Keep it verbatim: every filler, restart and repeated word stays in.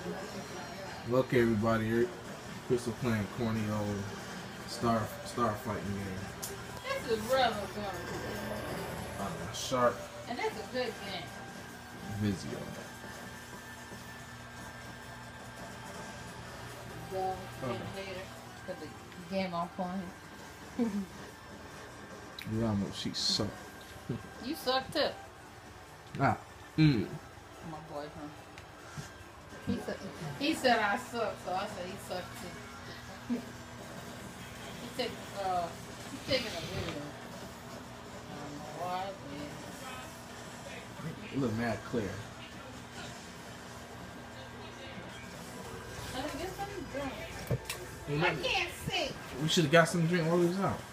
Look, everybody, here, Crystal playing corny old star star fighting game. This is rather good. Uh, Shark. And that's a good game. Vizio. Go okay. Later. Put the game on point. Rama, she sucked. You suck too. Ah. Mm. My boyfriend. He said, he said I suck, so I said he sucked too. he take, uh, he's taking a video. I don't know why, You look mad clear. I think it's something drunk. I can't see. We should have got some drink while we was out.